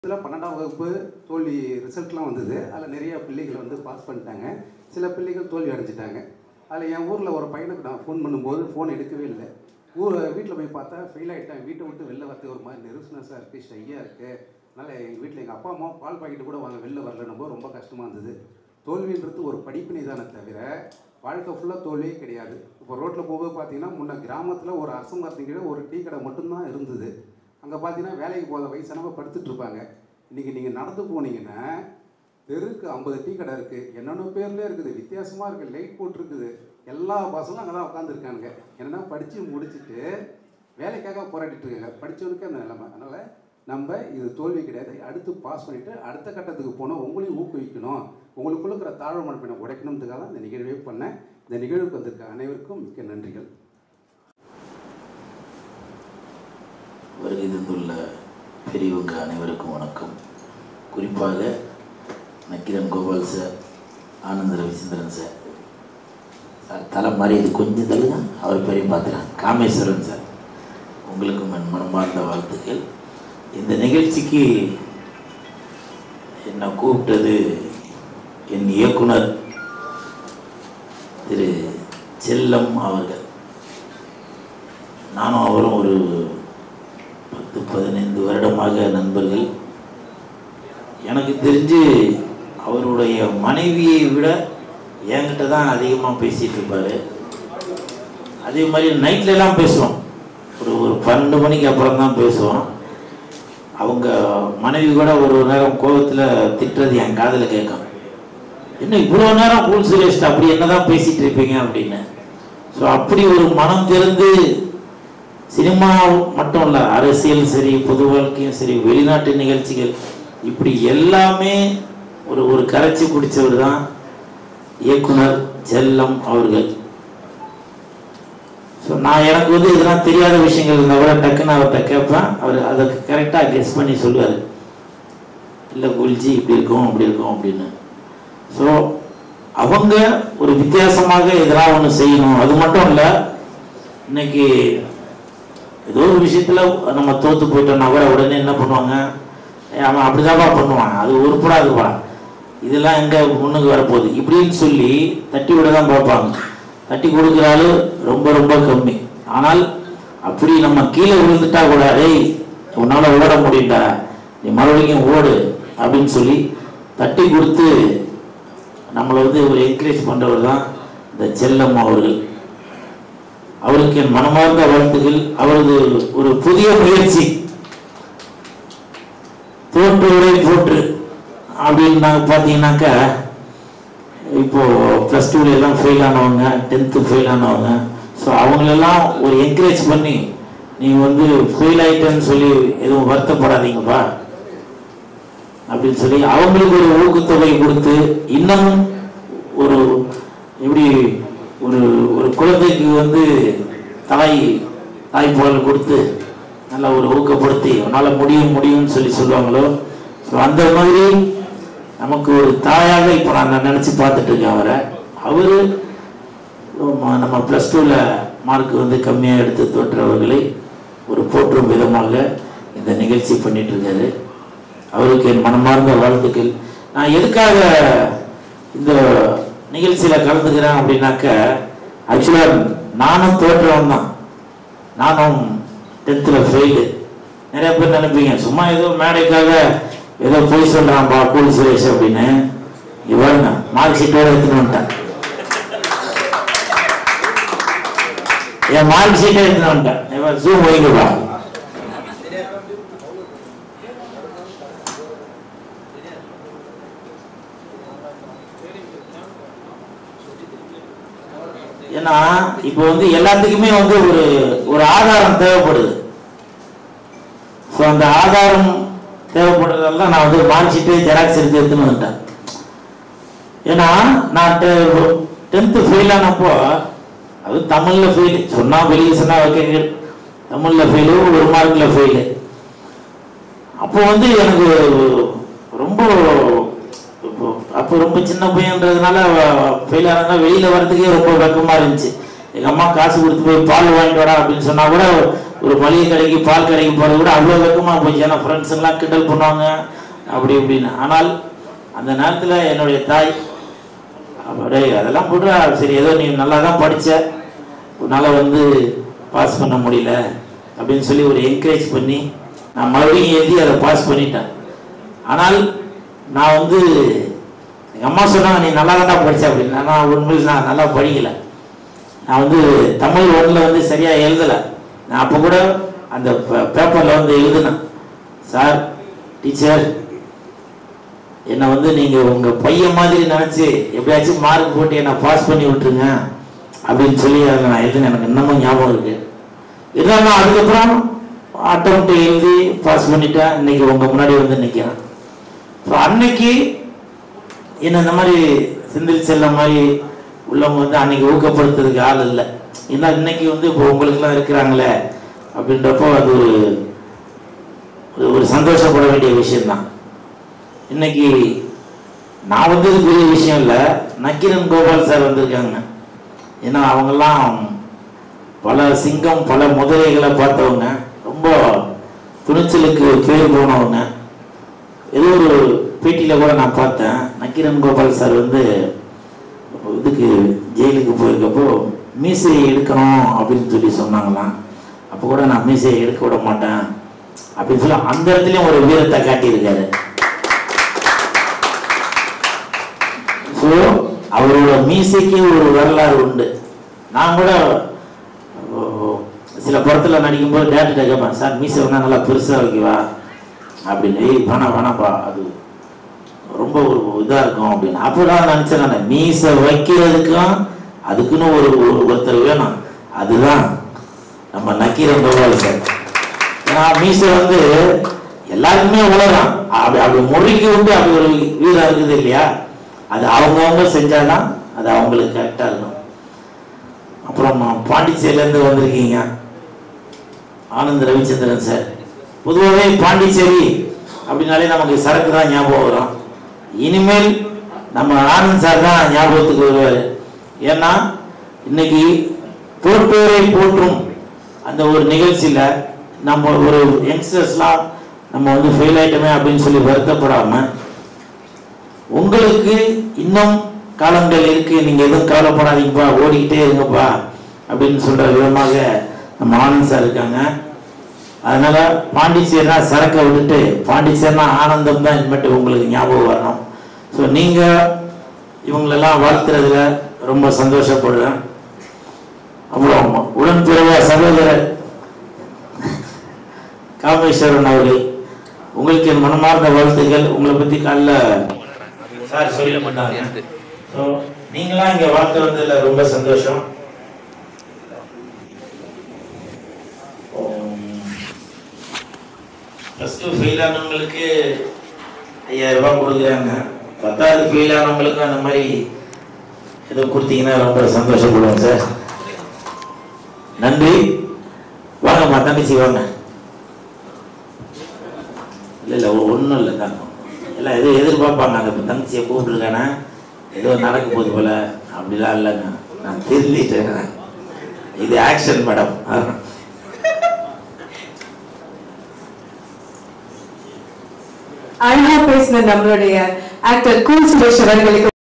இதில் 12ஆம் வகுப்பு தோல்வி ரிசல்ட்லாம் வந்தது. அதில் நிறைய பிள்ளைகள் வந்து பாஸ் பண்ணிட்டாங்க. சில பிள்ளைகள் தோல்வி அடைஞ்சிட்டாங்க. அதில் என் ஊரில் ஒரு பையனுக்கு நான் ஃபோன் பண்ணும்போது ஃபோன் எடுக்கவே இல்லை. வீட்டில் போய் பார்த்தா ஃபெயில் ஆகிட்டேன். வீட்டை விட்டு வெளில வரது ஒரு மாதிரி நெர்வஸ்னஸாக இருக்குது, ஷையாக இருக்குது. அதனால் எங்கள் வீட்டில் எங்கள் அப்பா அம்மா பால் பாக்கெட்டு கூட வாங்க வெளில வரலன்னும் ரொம்ப கஷ்டமாக இருந்தது. தோல்வின்றது ஒரு படிப்பினை தானே தவிர வாழ்க்கை ஃபுல்லாக தோல்வியே கிடையாது. இப்போ ரோட்டில் போகும்போது பார்த்தீங்கன்னா முன்ன கிராமத்தில் ஒரு அரச மரத்துக்கு கீழே ஒரு டீ கடை மட்டும்தான் இருந்தது. அங்கே பார்த்தீங்கன்னா வேலைக்கு போகிற வயசானவங்க படுத்துட்ருப்பாங்க. இன்றைக்கி நீங்கள் நடந்து போனீங்கன்னா தெருக்கு 50 டீ கடை இருக்குது. என்னென்ன பேர்லேயே இருக்குது, வித்தியாசமாக இருக்குது, லைட் போட்டிருக்குது. எல்லா பசங்களும் அங்கே தான் உட்காந்துருக்கானுங்க. என்னென்னா படித்து முடிச்சுட்டு வேலைக்காக போராடிட்டு இருக்காங்க. படித்தவனுக்கு அந்த நிலைமை. அதனால் நம்ம இது தோல்வி கிடையாது. அடுத்து பாஸ் பண்ணிவிட்டு அடுத்த கட்டத்துக்கு போனால் உங்களையும் ஊக்குவிக்கணும், உங்களுக்குள்ள இருக்கிற தாழ்வு மனப்பினை உடைக்கணுன்றதுக்காக தான் இந்த நிகழ்வே பண்ணேன். இந்த நிகழ்வுக்கு வந்திருக்க அனைவருக்கும் மிக்க நன்றிகள். வருகை தந்துள்ள பெரியவங்க அனைவருக்கும் வணக்கம். குறிப்பாக நக்கிரன் கோபால் சார், ஆனந்த ரவிச்சந்திரன் சார், தலை மாதிரி இது கொஞ்சம் தள்ளுங்க, அவர் பேரையும் பார்த்துறேன், காமேஸ்வரன் சார், உங்களுக்கும் என் மனமார்ந்த வாழ்த்துக்கள். இந்த நிகழ்ச்சிக்கு என்னை கூப்பிட்டது என் இயக்குனர் திரு செல்லம் அவர்கள். நானும் அவரும் ஒரு 10-15 வருடமாக நண்பர்கள். எனக்கு தெரிஞ்சு அவருடைய மனைவியை விட என்கிட்ட தான் அதிகமாக பேசிகிட்டு இருப்பார். அதே மாதிரி நைட்லலாம் பேசுவோம். ஒரு 12 மணிக்கு அப்புறம் தான் பேசுவோம். அவங்க மனைவி கூட ஒரு நேரம் கோபத்தில் திட்டுறது என் காதில் கேட்கும். என்ன இவ்வளோ நேரம் கூல் சுரேஷ்ட அப்படி என்ன தான் பேசிகிட்டு இருப்பீங்க அப்படின்னு. ஸோ அப்படி ஒரு மனம் திறந்து சினிமா மட்டும் இல்லை, அரசியல் சரி, பொது வாழ்க்கையும் சரி, வெளிநாட்டு நிகழ்ச்சிகள், இப்படி எல்லாமே ஒரு கரைச்சி குடித்தவர் தான் இயக்குனர் செல்லம் அவர்கள். ஸோ நான் எனக்கு வந்து இதெல்லாம் தெரியாத விஷயங்கள் இருந்தால் கூட டக்குன்னு அவர்கிட்ட கேட்பேன். அவர் அதுக்கு கரெக்டாக கெஸ் பண்ணி சொல்லுவார், இல்லை குல்ஜி இப்படி இருக்கும் அப்படி இருக்கும் அப்படின்னு. ஸோ அவங்க ஒரு வித்தியாசமாக இதெல்லாம் ஒன்று செய்யணும். அது மட்டும் இல்லை, இன்னைக்கு ஏதோ ஒரு விஷயத்தில் நம்ம தோற்று போயிட்டோம்னா கூட உடனே என்ன பண்ணுவாங்க, அவன் அப்படிதான்ப்பா பண்ணுவான், அது உருப்படாதுப்பா, இதெல்லாம் எங்கே முன்னுக்கு வரப்போகுது இப்படின்னு சொல்லி தட்டி விட தான் பார்ப்பாங்க. தட்டி கொடுக்குறாரு ரொம்ப ரொம்ப கம்மி. ஆனால் அப்படி நம்ம கீழே விழுந்துட்டா கூட, டேய் உன்னால் ஓட முடியண்டா, நீ மறுபடியும் ஓடு அப்படின்னு சொல்லி தட்டி கொடுத்து நம்மளை வந்து ஒரு என்கரேஜ் பண்ணுறவர் தான் இந்த செல்லம் அவர்கள். அவருக்கு என் மனமார்ந்த வாழ்த்துக்கள். அவரது ஒரு புதிய முயற்சி தோற்றுவரை போற்று அப்படின்னு பார்த்தீங்கன்னாக்கா, இப்போது +2 எல்லாம் ஃபெயில் ஆனவங்க, 10th ஃபெயில் ஆனவங்க, ஸோ அவங்களெல்லாம் ஒரு என்கரேஜ் பண்ணி, நீங்கள் வந்து ஃபெயில் ஆகிட்டேன்னு சொல்லி எதுவும் வருத்தப்படாதீங்கப்பா அப்படின்னு சொல்லி அவங்களுக்கு ஒரு ஊக்கத்தொகை கொடுத்து, இன்னமும் ஒரு எப்படி ஒரு குழந்தைக்கு வந்து தாய்ப்பால் கொடுத்து நல்லா ஒரு ஊக்கப்படுத்தி உன்னால் முடியும்னு சொல்லி சொல்லுவாங்களோ, ஸோ அந்த மாதிரி நமக்கு ஒரு தாயாக இப்போ நான் நினச்சி பார்த்துட்டு இருக்கேன் அவரை. அவர் நம்ம +2ல் மார்க் வந்து கம்மியாக எடுத்து தோற்றவர்களை ஒரு போற்றும் விதமாக இந்த நிகழ்ச்சி பண்ணிட்டு இருக்காரு. அவருக்கு என் மனமார்ந்த வாழ்த்துக்கள். நான் எதுக்காக இந்த நிகழ்ச்சியில் கலந்துக்கிறேன் அப்படின்னாக்க, ஆக்சுவலாக நானும் தோற்றவன் தான். நானும் 10th ஃபெயிலு. நிறைய பேர் நினைப்பீங்க சும்மா ஏதோ மேடைக்காக ஏதோ போய் சொல்கிறான்பா கூல் சுரேஷ் அப்படின்னு. இவருங்க மார்க் ஷீட்டோட எடுத்துன்னு வந்துட்டேன். என் மார்க் ஷீட்டை எடுத்துன்னு வந்துட்டேன். இவன் ஜூம் வைங்கப்பா. ஏன்னா இப்போ வந்து எல்லாத்துக்குமே வந்து ஒரு ஆதாரம் தேவைப்படுது. ஸோ அந்த ஆதாரம் தேவைப்படுறதால நான் வந்து மார்க் ஷீட்டு ஜெராக்ஸ் எடுத்துன்னு வந்துட்டேன். ஏன்னா நான் 10th ஃபெயில் ஆனப்போ, அது தமிழில் ஃபெயிலு சொன்னால் வெளியே சொன்னால் வைக்க, தமிழில் ஃபெயிலு, 1 மார்க்கில் ஃபெயிலு. அப்போ வந்து எனக்கு அப்போ ரொம்ப சின்ன பையன்றதுனால ஃபெயில் ஆனதுனால வெளியில் வர்றதுக்கே ரொம்ப வெக்கமாக இருந்துச்சு. எங்கள் அம்மா காசு கொடுத்து போய் பால் வாங்கிட்டு வரா அப்படின்னு சொன்னால் கூட ஒரு மளிகை கடைக்கு பால் கடைக்கு போகிறது கூட அவ்வளோ வெக்கமாக போச்சு. ஏன்னா ஃப்ரெண்ட்ஸுங்கெல்லாம் கிண்டல் பண்ணுவாங்க அப்படி இப்படின்னு. ஆனால் அந்த நேரத்தில் என்னுடைய தாய் அப்படியே அதெல்லாம் போடுறா, சரி ஏதோ நீ நல்லா தான் படித்த, உன்னால் வந்து பாஸ் பண்ண முடியல அப்படின்னு சொல்லி ஒரு என்கரேஜ் பண்ணி நான் மறுபடியும் எழுதி அதை பாஸ் பண்ணிட்டேன். ஆனால் நான் வந்து எங்கள் அம்மா சொன்னாங்க நீ நல்லா தான் படித்த அப்படின்னு. நான் உண்மையில் நான் நல்லா படிக்கலை. நான் வந்து தமிழ் ஒன்றில் வந்து சரியாக எழுதலை. நான் அப்போ கூட அந்த பேப்பரில் வந்து எழுதுனேன், சார் டீச்சர் என்னை வந்து நீங்கள் உங்கள் பையன் மாதிரி நினச்சி எப்படியாச்சும் மார்க் போட்டு என்னை பாஸ் பண்ணி விட்டுருங்க அப்படின்னு சொல்லி அதை நான் எழுதுனேன். எனக்கு இன்னமும் ஞாபகம் இருக்குது. இருந்தாலும் அதுக்கப்புறம் அட்டம்ப்ட் எழுதி பாஸ் பண்ணிட்டேன். இன்னைக்கு உங்கள் முன்னாடி வந்து நிற்கிறேன். ஸோ அன்னைக்கு என்ன இந்த மாதிரி செந்தில் செல்லம் மாதிரி உள்ளவங்க வந்து அன்னைக்கு ஊக்கப்படுத்துறதுக்கு ஆள் இல்லை. ஏன்னா இன்னைக்கு வந்து இப்போ உங்களுக்குலாம் இருக்கிறாங்களே அப்படின்றப்போ அது ஒரு சந்தோஷப்பட வேண்டிய விஷயம்தான். இன்னைக்கு நான் வந்தது பெரிய விஷயம் இல்லை, நக்கீரன் கோபால் சார் வந்திருக்காங்க. ஏன்னா அவங்கெல்லாம் பல சிங்கம் பல முதலைகளை பார்த்தவங்க, ரொம்ப துணிச்சலுக்கு பேர் போனவங்க. ஏதோ ஒரு பேட்டியில் கூட நான் பார்த்தேன், நக்கீரன் கோபால் சார் வந்து இதுக்கு ஜெயிலுக்கு போயிருக்கப்போ மீசையை எடுக்கணும் அப்படின்னு சொல்லி சொன்னாங்களாம். அப்போ கூட நான் மீசையை எடுக்க விட மாட்டேன் அப்படின்னு சொல்லி அந்த இடத்துலையும் ஒரு வீரத்தை காட்டியிருக்காரு. ஸோ அவரோட மீசைக்கு ஒரு வரலாறு உண்டு. நான் கூட சில படத்தில் நடிக்கும்போது டேரக்டர் கேட்பேன், சார் மீசை வேணா நல்லா பெருசாக வைக்கவா அப்படின்னு. வேணாப்பா அது ரொம்ப ஒரு இதாக இருக்கும் அப்படின்னு. அப்போ நான் நினச்சேன், நான் மீசை வைக்கிறதுக்கும் அதுக்குன்னு ஒருத்தர் வேணும். அதுதான் நம்ம நக்கீரன் கோபால் சார். ஏன்னா மீசை வந்து எல்லாருக்குமே உலகம் அப்படி முறைக்கு வந்து அப்படி ஒரு வீரம் இருக்குது இல்லையா, அது அவங்கவுங்க செஞ்சாதான் அது அவங்களுக்கு கரெக்டாக இருக்கும். அப்புறம் பாண்டிச்சேரியிலேருந்து வந்திருக்கீங்க ஆனந்த் ரவிச்சந்திரன் சார். பொதுவாகவே பாண்டிச்சேரி அப்படின்னாலே நமக்கு சரக்கு தான் ஞாபகம் வரும். இனிமேல் நம்ம ஆனந்த் சார் தான் ஞாபகத்துக்கு வருவார். ஏன்னா இன்னைக்கு தோற்பேரை போற்றும் அந்த ஒரு நிகழ்ச்சியில் நம்ம ஒரு யங்ஸ்டர்ஸ்லாம் நம்ம வந்து ஃபெயில் ஆயிட்டோமே அப்படின்னு சொல்லி வருத்தப்படாமல், உங்களுக்கு இன்னும் காலங்கள் இருக்கு, நீங்க எதுவும் கவலைப்படாதீங்கப்பா, ஓடிக்கிட்டே இருங்கப்பா அப்படின்னு சொல்ற விதமாக நம்ம ஆனந்த் சார் இருக்காங்க. அதனால பாண்டிச்சேரினா சரக்கை விட்டுட்டு பாண்டிச்சேரினா ஆனந்தம் தான் இனிமேட்டு உங்களுக்கு ஞாபகம் வரணும். ஸோ நீங்க இவங்களெல்லாம் வாழ்த்துறதுல ரொம்ப சந்தோஷப்படுறேன். அப்புறம் உடன்பிறவ சகோதரர் காமேஸ்வரன் அவர்கள், உங்களுக்கு என் மனமார்ந்த வாழ்த்துக்கள். உங்களை பத்தி காலைல சார் சொல்ல மாட்டாங்க. ஸோ நீங்களாம் இங்கே வாழ்த்து வந்ததுல ரொம்ப சந்தோஷம். ப்ளஸ் டூ ஃபெயில் ஆனவங்களுக்கு 5000 ரூபாய் கொடுக்குறாங்க. 10வது ஃபெயில் ஆனவங்களுக்கு அந்த மாதிரி ஏதோ கொடுத்தீங்கன்னா ரொம்ப சந்தோஷப்படுவோம் சார். நன்றி. வாங்கம்மா தங்கச்சி வாங்க. இல்லை ஒன்றும் இல்லை தான், எல்லாம் எதுவும் எதிர்பார்ப்பாங்க. அந்த தங்கச்சியை கூப்பிட்டுருக்கானே ஏதோ நடக்க போகுது போல, அப்படிலாம் இல்லைங்க. நான் தெரிஞ்சிட்டேன், இது ஆக்ஷன் மேடம். அழகா பேசின நம்மளுடைய ஆக்டர் கூல் சுரேஷ் அவர்களுக்கு